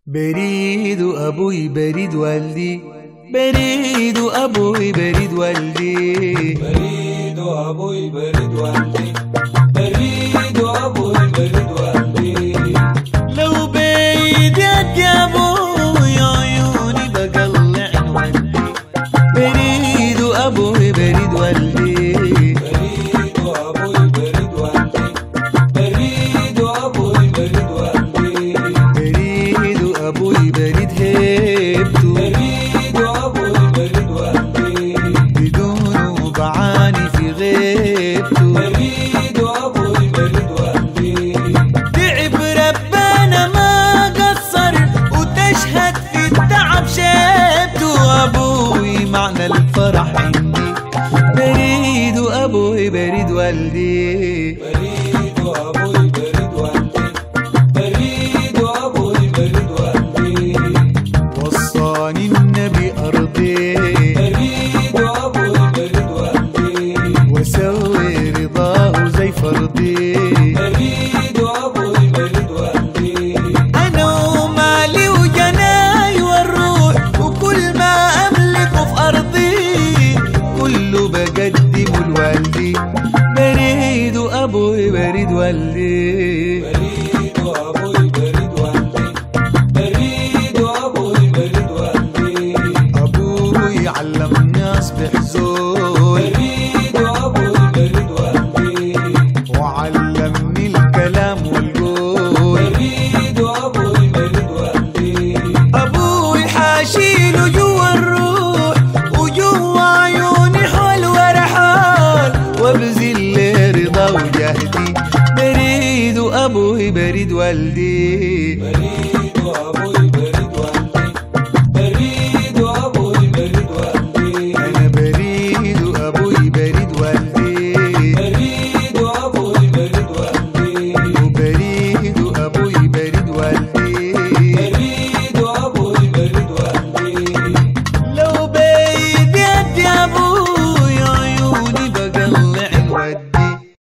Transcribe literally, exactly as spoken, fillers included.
بريد أبوي بريد والدي، بريد أبوي بريد والدي، بريد أبوي بريد والدي، بريد أبوي بريد والدي. لو بيدك يا أبوي عيوني بقلع والدي، بريد أبوي بريد والدي، بريد أبوي بريد والدي، بريد أبوي بريد والدي. بريد أبوي بريد هيبته، بريد أبوي بريد والدي، بدونه بعاني في غيبته. بريد أبوي بريد والدي. تعب ربنا ما قصر وتشهد في التعب شيبته. أبوي معنى الفرح عندي، بريد أبوي بريد والدي، بريد أبوي بريد والدي، بريد أبوي بريد والدي. وصاني النبي أرضي، بريد أبوي بريد والدي، وسوي رضاه زي فرضي. بريد أبوي بريد والدي. أنا ومالي وجناي والروح وكل ما أملكه في أرضي، كله بقدمه لوالدي. بريد أبوي بريد والدي، بريد أبوي بريد والدي، بريد أبوي بريد والدي. أبوي علمني أصبح زول، بريد أبوي بريد والدي، وعلمني الكلام والقول. بريد أبوي بريد والدي. أبوي حاشيله جوا الروح وجوا عيوني حول ورحال، وابذل رضا وجهدي. بريد أبوي بريد والدي،